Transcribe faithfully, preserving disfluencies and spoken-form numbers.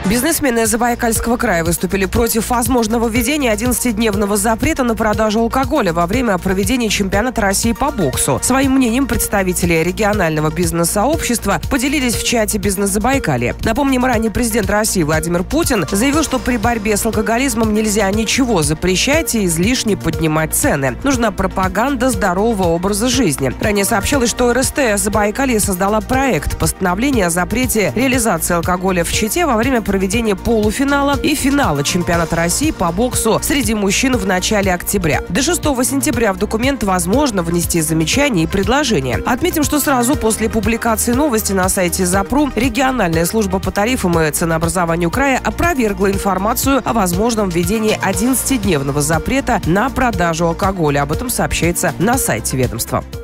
Бизнесмены Забайкальского края выступили против возможного введения одиннадцатидневного запрета на продажу алкоголя во время проведения чемпионата России по боксу. Своим мнением представители регионального бизнес-сообщества поделились в чате «Бизнес-Забайкалье». Напомним, ранее президент России Владимир Путин заявил, что при борьбе с алкоголизмом нельзя ничего запрещать и излишне поднимать цены. Нужна пропаганда здорового образа жизни. Ранее сообщалось, что эр эс тэ Забайкалье создала проект постановления о запрете реализации алкоголя в Чите во время проведения полуфинала и финала чемпионата России по боксу среди мужчин в начале октября. До шестого сентября в документ возможно внести замечания и предложения. Отметим, что сразу после публикации новости на сайте ЗАПРУ региональная служба по тарифам и ценообразованию края опровергла информацию о возможном введении одиннадцатидневного запрета на продажу алкоголя. Об этом сообщается на сайте ведомства.